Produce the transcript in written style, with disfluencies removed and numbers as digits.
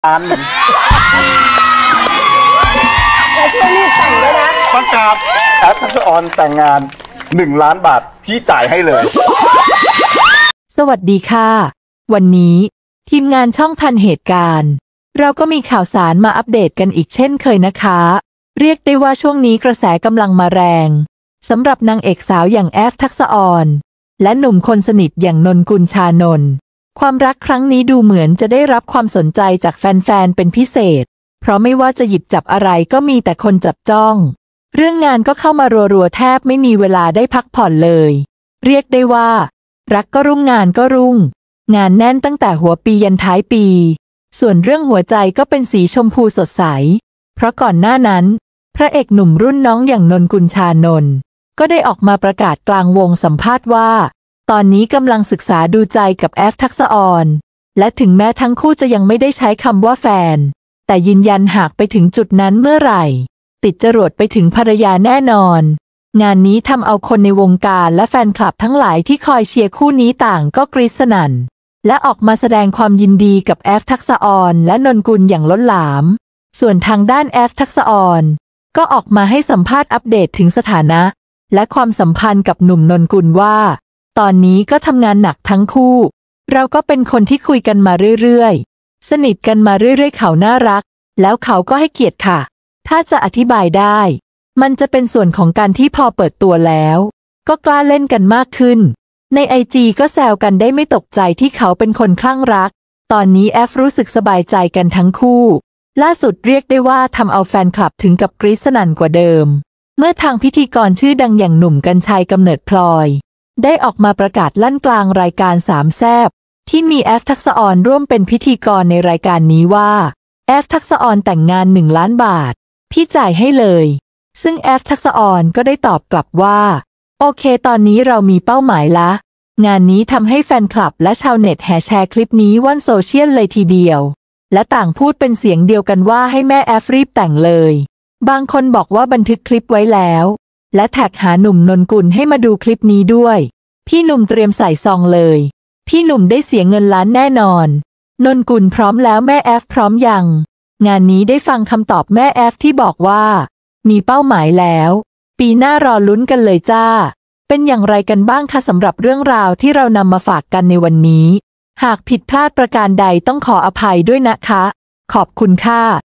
ล้านหนึ่งแล้วช่วยรีบแต่งด้วยนะประกาศแอปทักษะออนแต่งงาน1 ล้านบาทพี่จ่ายให้เลยสวัสดีค่ะวันนี้ทีมงานช่องทันเหตุการณ์เราก็มีข่าวสารมาอัปเดตกันอีกเช่นเคยนะคะเรียกได้ว่าช่วงนี้กระแสกำลังมาแรงสำหรับนางเอกสาวอย่างแอฟทักษะออนและหนุ่มคนสนิทอย่างนนกุลชานนท์ความรักครั้งนี้ดูเหมือนจะได้รับความสนใจจากแฟนๆเป็นพิเศษเพราะไม่ว่าจะหยิบจับอะไรก็มีแต่คนจับจ้องเรื่องงานก็เข้ามารัวๆแทบไม่มีเวลาได้พักผ่อนเลยเรียกได้ว่ารักก็รุ่งงานก็รุ่งงานแน่นตั้งแต่หัวปียันท้ายปีส่วนเรื่องหัวใจก็เป็นสีชมพูสดใสเพราะก่อนหน้านั้นพระเอกหนุ่มรุ่นน้องอย่างนนกุลชานนท์ก็ได้ออกมาประกาศกลางวงสัมภาษณ์ว่าตอนนี้กำลังศึกษาดูใจกับแอฟทักษะออนและถึงแม้ทั้งคู่จะยังไม่ได้ใช้คำว่าแฟนแต่ยืนยันหากไปถึงจุดนั้นเมื่อไหร่ติดจรวดไปถึงภรรยาแน่นอนงานนี้ทำเอาคนในวงการและแฟนคลับทั้งหลายที่คอยเชียร์คู่นี้ต่างก็กรี๊ดสนั่นและออกมาแสดงความยินดีกับแอฟทักษะออนและนนกุลอย่างล้นหลามส่วนทางด้านแอฟทักษะออนก็ออกมาให้สัมภาษณ์อัปเดตถึงสถานะและความสัมพันธ์กับหนุ่มนนกุลว่าตอนนี้ก็ทำงานหนักทั้งคู่เราก็เป็นคนที่คุยกันมาเรื่อยๆสนิทกันมาเรื่อยๆเขาน่ารักแล้วเขาก็ให้เกียรติค่ะถ้าจะอธิบายได้มันจะเป็นส่วนของการที่พอเปิดตัวแล้วก็กล้าเล่นกันมากขึ้นในIGก็แซวกันได้ไม่ตกใจที่เขาเป็นคนคลั่งรักตอนนี้แอฟรู้สึกสบายใจกันทั้งคู่ล่าสุดเรียกได้ว่าทำเอาแฟนคลับถึงกับกรี๊ดสนั่นกว่าเดิมเมื่อทางพิธีกรชื่อดังอย่างหนุ่มกรรชัยกำเนิดพลอยได้ออกมาประกาศลั่นกลางรายการสามแซ่บที่มีแอฟทักษะออนร่วมเป็นพิธีกรในรายการนี้ว่าแอฟทักษะออนแต่งงาน1 ล้านบาทพี่จ่ายให้เลยซึ่งแอฟทักษะออนก็ได้ตอบกลับว่าโอเคตอนนี้เรามีเป้าหมายละงานนี้ทำให้แฟนคลับและชาวเน็ตแห่แชร์คลิปนี้ว่อนโซเชียลเลยทีเดียวและต่างพูดเป็นเสียงเดียวกันว่าให้แม่แอฟรีบแต่งเลยบางคนบอกว่าบันทึกคลิปไว้แล้วและแท็กหาหนุ่มนนกุลให้มาดูคลิปนี้ด้วยพี่หนุ่มเตรียมใส่ซองเลยพี่หนุ่มได้เสียเงินล้านแน่นอนนนกุลพร้อมแล้วแม่แอฟพร้อมยังงานนี้ได้ฟังคำตอบแม่แอฟที่บอกว่ามีเป้าหมายแล้วปีหน้ารอลุ้นกันเลยจ้าเป็นอย่างไรกันบ้างคะสำหรับเรื่องราวที่เรานำมาฝากกันในวันนี้หากผิดพลาดประการใดต้องขออภัยด้วยนะคะขอบคุณค่ะ